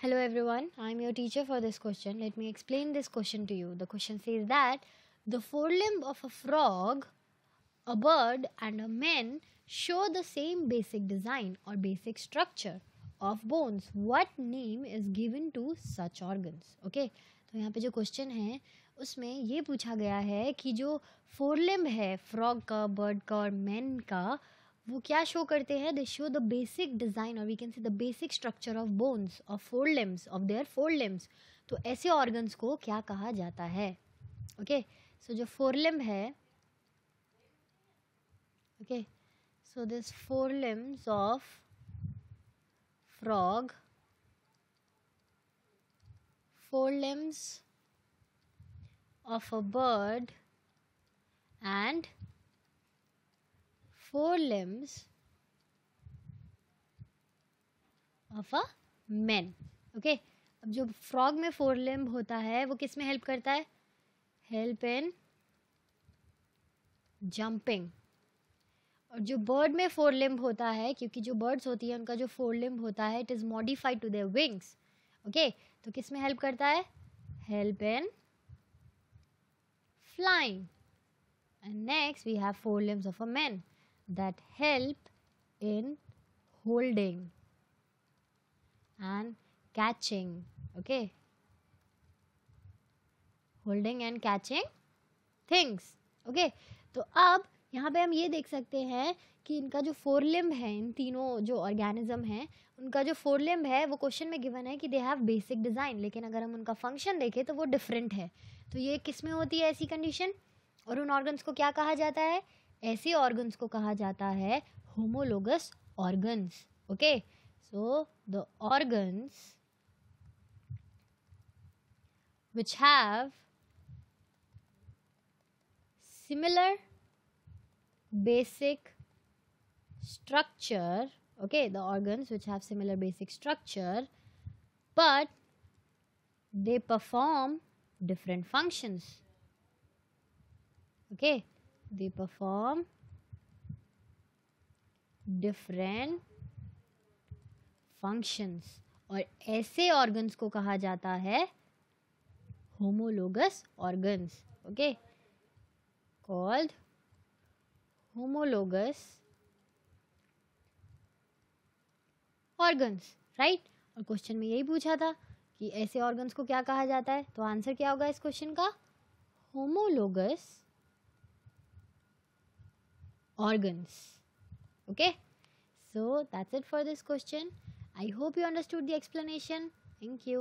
Hello everyone, I am your teacher for this question. Let me explain this question to you. The question says that the forelimb of a frog, a bird and a man show the same basic design or basic structure of bones. What name is given to such organs? Okay, तो यहाँ पे जो question है उसमें ये पूछा गया है कि जो फोरलिम्ब है फ्रॉग का, बर्ड का और मैन का, वो क्या शो करते हैं? They show the basic design और we can see the basic structure of bones of four limbs of their four limbs. तो ऐसे ऑर्गन्स को क्या कहा जाता है? ओके, सो जो फोर लिम्ब है, okay, so this four limbs of frog, four limbs of a bird and four limbs of a man. Okay, अब जो फ्रॉग में फोर लिम्ब होता है वो किस में हेल्प करता है? Help in jumping. और जो बर्ड में फोर लिम्ब होता है, क्योंकि जो बर्ड्स होती है उनका जो फोर लिम्ब होता है it is modified to their wings. Okay, तो किस में हेल्प करता है? Help in flying. And next we have four limbs of a man that help in holding and catching. Okay, holding and catching things. Okay, तो अब यहाँ पे हम ये देख सकते हैं कि इनका जो फोर लिम्ब है, इन तीनों जो ऑर्गेनिज्म हैं उनका जो फोर लिम्ब है वो क्वेश्चन में गिवन है कि दे हैव बेसिक डिज़ाइन, लेकिन अगर हम उनका फंक्शन देखें तो वो डिफरेंट है. तो ये किस में होती है ऐसी कंडीशन? और उन ऑर्गन्स को क्या कहा जाता है? ऐसे ऑर्गन्स को कहा जाता है homologous organs. Okay, so the organs which have similar basic structure, okay, the organs which have similar basic structure but they perform different functions. Okay, they perform different functions. और ऐसे organs को कहा जाता है homologous organs. Okay, called homologous organs, right? और question में यही पूछा था कि ऐसे ऑर्गन्स को क्या कहा जाता है, तो आंसर क्या होगा इस क्वेश्चन का? Homologous organs. Okay, so that's it for this question. I hope you understood the explanation. Thank you.